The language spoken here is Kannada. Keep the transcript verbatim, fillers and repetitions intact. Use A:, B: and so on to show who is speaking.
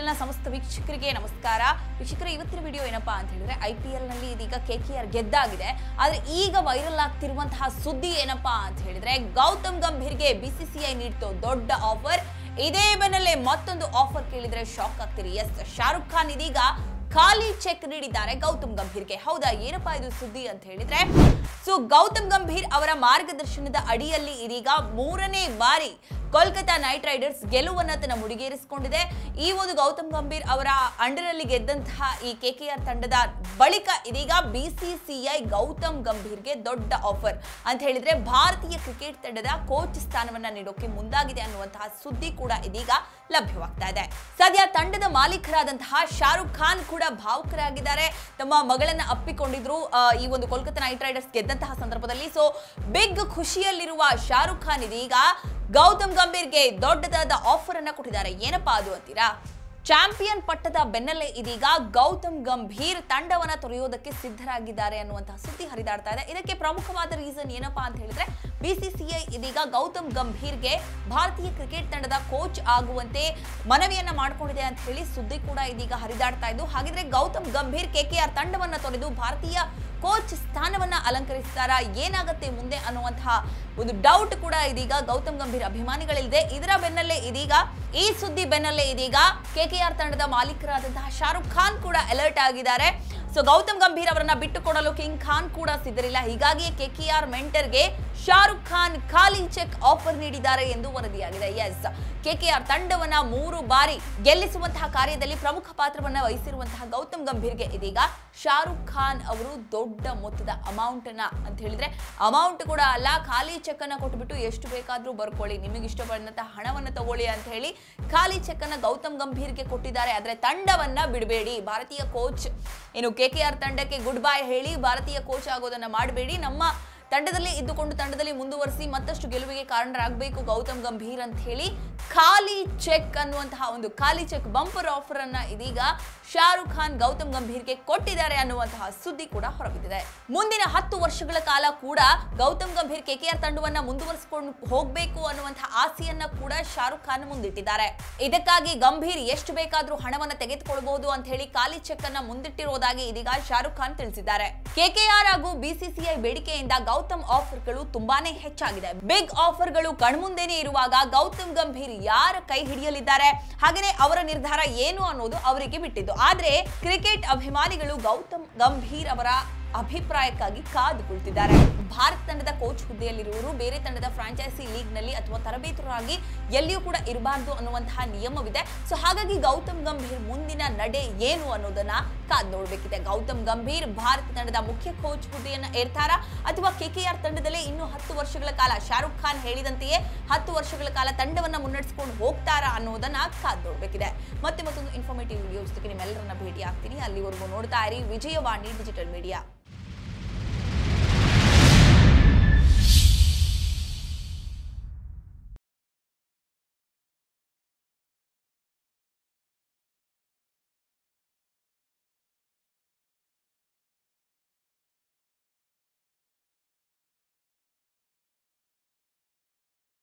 A: ಚಾನೆಲ್ನ ಸಮಸ್ತ ವೀಕ್ಷಕರಿಗೆ ನಮಸ್ಕಾರ. ವೀಕ್ಷಕರೇ, ಇವತ್ತಿನ ವಿಡಿಯೋ ಏನಪ್ಪಾ ಅಂತ ಹೇಳಿದ್ರೆ ಐಪಿಎಲ್ ನಲ್ಲಿ ಇದೀಗ ಕೆಕೆಆರ್ ಗೆದ್ದಾಗಿದೆ. ಆದ್ರೆ ಈಗ ವೈರಲ್ ಆಗ್ತಿರುವಂತಹ ಸುದ್ದಿ ಏನಪ್ಪಾ ಅಂತ ಹೇಳಿದ್ರೆ ಗೌತಮ್ ಗಂಭೀರ್ಗೆ ಬಿಸಿಸಿಐ ನೀಡ್ತೋ ದೊಡ್ಡ ಆಫರ್. ಇದೇ ಬೆನ್ನಲ್ಲೇ ಮತ್ತೊಂದು ಆಫರ್ ಕೇಳಿದ್ರೆ ಶಾಕ್ ಆಗ್ತೀರಿ. ಎಸ್, ಶಾರುಖ್ ಖಾನ್ ಇದೀಗ ಖಾಲಿ ಚೆಕ್ ನೀಡಿದ್ದಾರೆ ಗೌತಮ್ ಗಂಭೀರ್ಗೆ. ಹೌದಾ, ಏನಪ್ಪಾ ಇದು ಸುದ್ದಿ ಅಂತ ಹೇಳಿದ್ರೆ, ಸೊ ಗೌತಮ್ ಗಂಭೀರ್ ಅವರ ಮಾರ್ಗದರ್ಶನದ ಅಡಿಯಲ್ಲಿ ಇದೀಗ ಮೂರನೇ ಬಾರಿ ಕೋಲ್ಕತಾ ನೈಟ್ ರೈಡರ್ಸ್ ಗೆಲುವನ್ನು ತನ್ನ ಮುಡಿಗೇರಿಸಿಕೊಂಡಿದೆ. ಈ ಒಂದು ಗೌತಮ್ ಗಂಭೀರ್ ಅವರ ಅಂಡರ್ ಅಲ್ಲಿ ಗೆದ್ದಂತಹ ಈ ಕೆಕೆಆರ್ ತಂಡದ ಬಳಿಕ ಇದೀಗ ಬಿಸಿಸಿಐ ಗೌತಮ್ ಗಂಭೀರ್ಗೆ ದೊಡ್ಡ ಆಫರ್ ಅಂತ ಹೇಳಿದ್ರೆ ಭಾರತೀಯ ಕ್ರಿಕೆಟ್ ತಂಡದ ಕೋಚ್ ಸ್ಥಾನವನ್ನ ನೀಡೋಕೆ ಮುಂದಾಗಿದೆ ಅನ್ನುವಂತಹ ಸುದ್ದಿ ಕೂಡ ಇದೀಗ ಲಭ್ಯವಾಗ್ತಾ ಇದೆ. ಸದ್ಯ ತಂಡದ ಮಾಲೀಕರಾದಂತಹ ಶಾರುಖ್ ಖಾನ್ ಕೂಡ ಭಾವುಕರಾಗಿದ್ದಾರೆ. ತಮ್ಮ ಮಗಳನ್ನ ಅಪ್ಪಿಕೊಂಡಿದ್ರು ಈ ಒಂದು ಕೋಲ್ಕತಾ ನೈಟ್ ರೈಡರ್ಸ್ ಗೆದ್ದಂತಹ ಸಂದರ್ಭದಲ್ಲಿ. ಸೊ ಬಿಗ್ ಖುಷಿಯಲ್ಲಿರುವ ಶಾರುಖ್ ಖಾನ್ ಇದೀಗ ಗೌತಮ್ ಗಂಭೀರ್ಗೆ ದೊಡ್ಡದಾದ ಆಫರ್ ಅನ್ನ ಕೊಟ್ಟಿದ್ದಾರೆ. ಏನಪ್ಪಾ ಅದು ಅಂತೀರಾ? ಚಾಂಪಿಯನ್ ಪಟ್ಟದ ಬೆನ್ನಲ್ಲೇ ಇದೀಗ ಗೌತಮ್ ಗಂಭೀರ್ ತಂಡವನ್ನ ತೊರೆಯೋದಕ್ಕೆ ಸಿದ್ಧರಾಗಿದ್ದಾರೆ ಅನ್ನುವಂತಹ ಸುದ್ದಿ ಹರಿದಾಡ್ತಾ ಇದೆ. ಇದಕ್ಕೆ ಪ್ರಮುಖವಾದ ರೀಸನ್ ಏನಪ್ಪಾ ಅಂತ ಹೇಳಿದ್ರೆ ಬಿಸಿಸಿಐ ಇದೀಗ ಗೌತಮ್ ಗಂಭೀರ್ಗೆ ಭಾರತೀಯ ಕ್ರಿಕೆಟ್ ತಂಡದ ಕೋಚ್ ಆಗುವಂತೆ ಮನವಿಯನ್ನ ಮಾಡಿಕೊಂಡಿದೆ ಅಂತ ಹೇಳಿ ಸುದ್ದಿ ಕೂಡ ಇದೀಗ ಹರಿದಾಡ್ತಾ ಇದ್ದು. ಹಾಗಿದ್ರೆ ಗೌತಮ್ ಗಂಭೀರ್ ಕೆಕೆಆರ್ ತಂಡವನ್ನ ತೊರೆದು ಭಾರತೀಯ ಕೋಚ್ ಸ್ಥಾನವನ್ನ ಅಲಂಕರಿಸ್ತಾರಾ, ಏನಾಗುತ್ತೆ ಮುಂದೆ ಅನ್ನುವಂತಹ ಒಂದು ಡೌಟ್ ಕೂಡ ಇದೀಗ ಗೌತಮ್ ಗಂಭೀರ್ ಅಭಿಮಾನಿಗಳಿದೆ. ಇದರ ಬೆನ್ನಲ್ಲೇ ಇದೀಗ ಈ ಸುದ್ದಿ ಬೆನ್ನಲ್ಲೇ ಇದೀಗ ಕೆಕೆಆರ್ ತಂಡದ ಮಾಲೀಕರಾದಂತಹ ಶಾರುಖ್ ಖಾನ್ ಕೂಡ ಅಲರ್ಟ್ ಆಗಿದ್ದಾರೆ. ಸೊ ಗೌತಮ್ ಗಂಭೀರ್ ಅವರನ್ನ ಬಿಟ್ಟು ಕೊಡಲು ಕಿಂಗ್ ಖಾನ್ ಕೂಡ ಸಿದ್ಧರಿಲ್ಲ. ಹೀಗಾಗಿ ಕೆಕೆಆರ್ ಮೆಂಟರ್ಗೆ ಶಾರುಖ್ ಖಾನ್ ಖಾಲಿ ಚೆಕ್ ಆಫರ್ ನೀಡಿದ್ದಾರೆ ಎಂದು ವರದಿಯಾಗಿದೆ. ಎಸ್, ಕೆಕೆಆರ್ ತಂಡವನ್ನ ಮೂರು ಬಾರಿ ಗೆಲ್ಲಿಸುವಂತಹ ಕಾರ್ಯದಲ್ಲಿ ಪ್ರಮುಖ ಪಾತ್ರವನ್ನ ವಹಿಸಿರುವಂತಹ ಗೌತಮ್ ಗಂಭೀರ್ಗೆ ಇದೀಗ ಶಾರುಖ್ ಖಾನ್ ಅವರು ದೊಡ್ಡ ಮೊತ್ತದ ಅಮೌಂಟ್ ಅನ್ನ ಅಂತ ಹೇಳಿದ್ರೆ ಅಮೌಂಟ್ ಕೂಡ ಅಲ್ಲ, ಖಾಲಿ ಚೆಕ್ ಅನ್ನ ಕೊಟ್ಬಿಟ್ಟು ಎಷ್ಟು ಬೇಕಾದ್ರೂ ಬರ್ಕೊಳ್ಳಿ, ನಿಮಗೆ ಇಷ್ಟಪಟ್ಟಂತಹ ಹಣವನ್ನ ತಗೊಳ್ಳಿ ಅಂತ ಹೇಳಿ ಖಾಲಿ ಚೆಕ್ ಅನ್ನ ಗೌತಮ್ ಗಂಭೀರ್ಗೆ ಕೊಟ್ಟಿದ್ದಾರೆ. ಆದ್ರೆ ತಂಡವನ್ನ ಬಿಡಬೇಡಿ, ಭಾರತೀಯ ಕೋಚ್ ಏನು ಕೆಕೆಆರ್ ತಂಡಕ್ಕೆ ಗುಡ್ ಬೈ ಹೇಳಿ ಭಾರತೀಯ ಕೋಚ್ ಆಗೋದನ್ನ ಮಾಡಬೇಡಿ, ನಮ್ಮ ತಂಡದಲ್ಲಿ ಇದ್ದುಕೊಂಡು ತಂಡದಲ್ಲಿ ಮುಂದುವರಿಸಿ ಮತ್ತಷ್ಟು ಗೆಲುವಿಗೆ ಕಾರಣರಾಗಬೇಕು ಗೌತಮ್ ಗಂಭೀರ್ ಅಂತ ಹೇಳಿ ಖಾಲಿ ಚೆಕ್ ಅನ್ನುವಂತಹ ಒಂದು ಖಾಲಿ ಚೆಕ್ ಬಂಪರ್ ಆಫರ್ ಅನ್ನ ಇದೀಗ ಶಾರುಖ್ ಖಾನ್ ಗೌತಮ್ ಗಂಭೀರ್ಗೆ ಕೊಟ್ಟಿದ್ದಾರೆ ಅನ್ನುವಂತಹ ಸುದ್ದಿ ಕೂಡ ಹೊರಬಿದ್ದಿದೆ. ಮುಂದಿನ ಹತ್ತು ವರ್ಷಗಳ ಕಾಲ ಕೂಡ ಗೌತಮ್ ಗಂಭೀರ್ ಕೆಕೆಆರ್ ತಂಡವನ್ನ ಮುಂದುವರಿಸಿಕೊಂಡು ಹೋಗಬೇಕು ಅನ್ನುವಂತಹ ಆಸೆಯನ್ನ ಕೂಡ ಶಾರುಖ್ ಖಾನ್ ಮುಂದಿಟ್ಟಿದ್ದಾರೆ. ಇದಕ್ಕಾಗಿ ಗಂಭೀರ್ ಎಷ್ಟು ಬೇಕಾದ್ರೂ ಹಣವನ್ನ ತೆಗೆದುಕೊಳ್ಳಬಹುದು ಅಂತ ಹೇಳಿ ಖಾಲಿ ಚೆಕ್ ಅನ್ನ ಮುಂದಿಟ್ಟಿರುವುದಾಗಿ ಇದೀಗ ಶಾರುಖ್ ಖಾನ್ ತಿಳಿಸಿದ್ದಾರೆ. ಕೆಕೆಆರ್ ಹಾಗೂ ಬಿಸಿಸಿಐ ಬೇಡಿಕೆಯಿಂದ ಗೌತಮ್ ಆಫರ್ಗಳು ತುಂಬಾನೇ ಹೆಚ್ಚಾಗಿದೆ. ಬಿಗ್ ಆಫರ್ಗಳು ಕಣ್ಮುಂದೆನೇ ಇರುವಾಗ ಗೌತಮ್ ಗಂಭೀರ್ ಯಾರ ಕೈ ಹಿಡಿಯಲಿದ್ದಾರೆ, ಹಾಗೆಯೇ ಅವರ ನಿರ್ಧಾರ ಏನು ಅನ್ನೋದು ಅವರಿಗೆ ಬಿಟ್ಟಿದ್ದು. ಆದ್ರೆ ಕ್ರಿಕೆಟ್ ಅಭಿಮಾನಿಗಳು ಗೌತಮ್ ಗಂಭೀರ್ ಅವರ ಅಭಿಪ್ರಾಯಕ್ಕಾಗಿ ಕಾದು ಕುಳಿತಿದ್ದಾರೆ. ಭಾರತ ತಂಡದ ಕೋಚ್ ಹುದ್ದೆಯಲ್ಲಿರುವವರು ಬೇರೆ ತಂಡದ ಫ್ರಾಂಚೈಸಿ ಲೀಗ್ ನಲ್ಲಿ ಅಥವಾ ತರಬೇತುದಾರರಾಗಿ ಎಲ್ಲಿಯೂ ಕೂಡ ಇರಬಾರ್ದು ಅನ್ನುವಂತಹ ನಿಯಮವಿದೆ. ಸೊ ಹಾಗಾಗಿ ಗೌತಮ್ ಗಂಭೀರ್ ಮುಂದಿನ ನಡೆ ಏನು ಅನ್ನೋದನ್ನ ಕಾದು ನೋಡ್ಬೇಕಿದೆ. ಗೌತಮ್ ಗಂಭೀರ್ ಭಾರತ ತಂಡದ ಮುಖ್ಯ ಕೋಚ್ ಹುದ್ದೆಯನ್ನ ಏರ್ತಾರಾ ಅಥವಾ ಕೆಕೆಆರ್ ತಂಡದಲ್ಲೇ ಇನ್ನು ಹತ್ತು ವರ್ಷಗಳ ಕಾಲ ಶಾರುಖ್ ಖಾನ್ ಹೇಳಿದಂತೆಯೇ ಹತ್ತು ವರ್ಷಗಳ ಕಾಲ ತಂಡವನ್ನ ಮುನ್ನಡೆಸಿಕೊಂಡು ಹೋಗ್ತಾರಾ ಅನ್ನೋದನ್ನ ಕಾದು ನೋಡ್ಬೇಕಿದೆ. ಮತ್ತೆ ಮತ್ತೊಂದು ಇನ್ಫಾರ್ಮೇಟಿವ್ ವಿಡಿಯೋ ಜೊತೆಗೆ ನಿಮ್ಮೆಲ್ಲರನ್ನ ಭೇಟಿ ಆಗ್ತೀನಿ. ಅಲ್ಲಿವರೆಗೂ ನೋಡ್ತಾ ಇರಿ ವಿಜಯವಾಣಿ ಡಿಜಿಟಲ್ ಮೀಡಿಯಾ.